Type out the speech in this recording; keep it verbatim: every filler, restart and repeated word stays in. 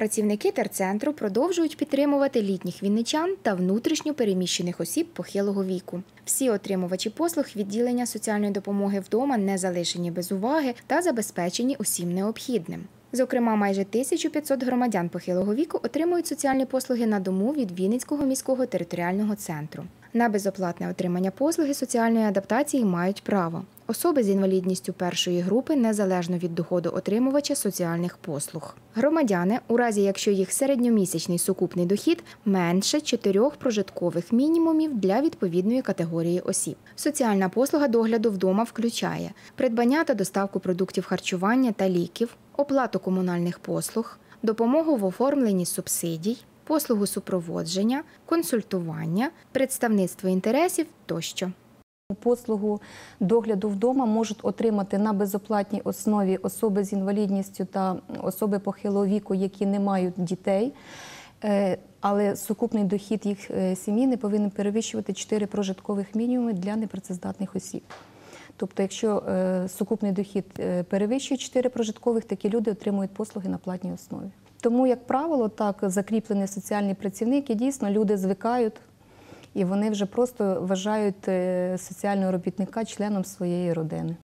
Працівники терцентру продовжують підтримувати літніх вінничан та внутрішньо переміщених осіб похилого віку. Всі отримувачі послуг відділення соціальної допомоги вдома не залишені без уваги та забезпечені усім необхідним. Зокрема, майже тисяча п'ятсот громадян похилого віку отримують соціальні послуги на дому від Вінницького міського територіального центру. На безоплатне отримання послуги соціальної адаптації мають право особи з інвалідністю першої групи незалежно від доходу отримувача соціальних послуг. Громадяни, у разі якщо їх середньомісячний сукупний дохід менше чотирьох прожиткових мінімумів для відповідної категорії осіб. Соціальна послуга догляду вдома включає придбання та доставку продуктів харчування та ліків, оплату комунальних послуг, допомогу в оформленні субсидій, послугу супроводження, консультування, представництво інтересів тощо. Послугу догляду вдома можуть отримати на безоплатній основі особи з інвалідністю та особи похилого віку, які не мають дітей, але сукупний дохід їх сім'ї не повинен перевищувати чотири прожиткових мінімуми для непрацездатних осіб. Тобто, якщо сукупний дохід перевищує чотири прожиткових, такі люди отримують послуги на платній основі. Тому, як правило, так закріплений соціальний працівник, і дійсно люди звикають, і вони вже просто вважають соціального робітника членом своєї родини.